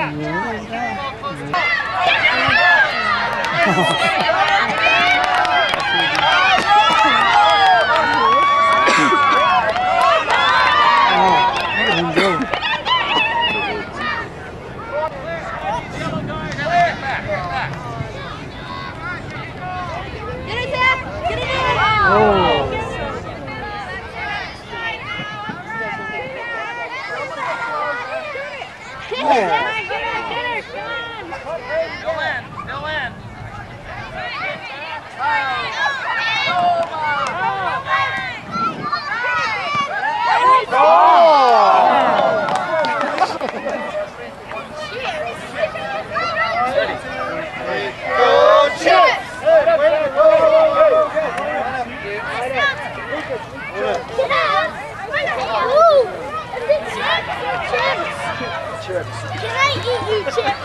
Can I eat you chips?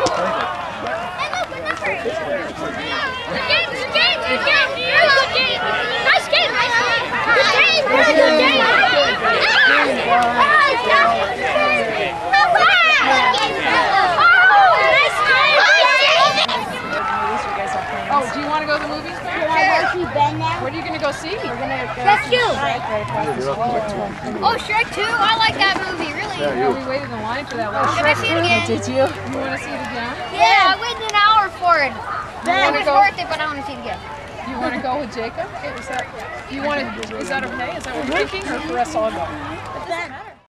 Good game. Nice game. Good game. Good game. Oh, do you want to go to the movies? Can I go see Ben now? What are you going to go see? Shrek 2. Oh, Shrek 2? I like that movie, really. Yeah, we waited in line for that last Can I see it again? Did you? You want to see it again? Yeah, I waited an hour for it. It was worth it, but I want to see it again. You want to go with Jacob? Is that okay? Is that what you're thinking, or for us all go?